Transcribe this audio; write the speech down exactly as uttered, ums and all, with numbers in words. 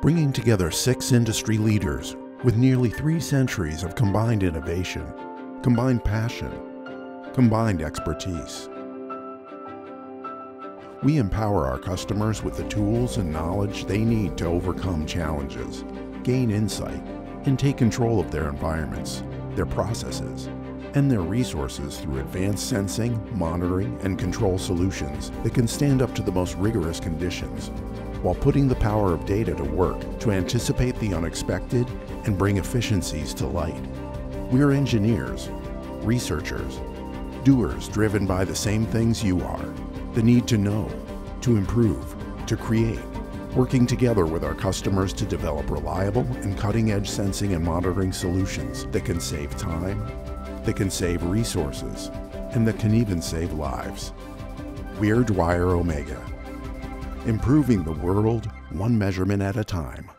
bringing together six industry leaders with nearly three centuries of combined innovation, combined passion, combined expertise. We empower our customers with the tools and knowledge they need to overcome challenges, gain insight, and take control of their environments, their processes, and their resources through advanced sensing, monitoring, and control solutions that can stand up to the most rigorous conditions, while putting the power of data to work to anticipate the unexpected and bring efficiencies to light. We're engineers, researchers, doers driven by the same things you are: the need to know, to improve, to create, working together with our customers to develop reliable and cutting-edge sensing and monitoring solutions that can save time, that can save resources, and that can even save lives. We're DwyerOmega, improving the world one measurement at a time.